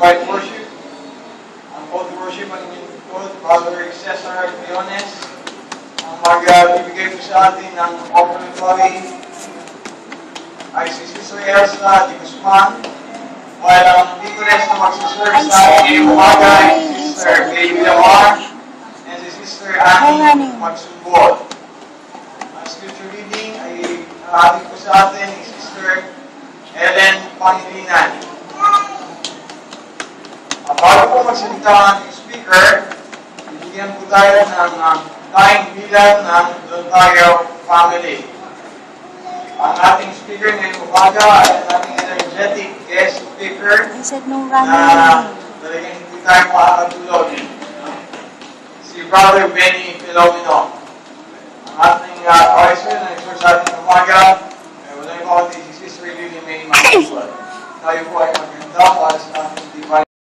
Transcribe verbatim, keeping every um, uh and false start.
invite worship. Ang call to worship ang inyong lingkod, Brother Cesar Leones, ang magbibigay po sa atin ng opportunity ay si Sister Elsa Di Guzman, while ang deaconess na magsaserve sa atin ngayong umaga ay si Sister Baby Lamar and si Sister Annie Magsumbol. Ang scripture reading ay narating po sa atin ni Sister Ellen Pangilinan. Uh, bago po magsalita ang ating speaker, bibigyan po tayo ng uh, daing bilang ng Dontario family. Ang ating speaker ngayong umaga ay ang ating energetic guest speaker na talagang hindi tayo makakatulog. Si Brother Benny Filomeno. Ang ating uh, advisor na nagsuur sa ating umaga ay wala yung mga si Sister Lily May Magsumbol. Tayo po ay maganda para sa ating divine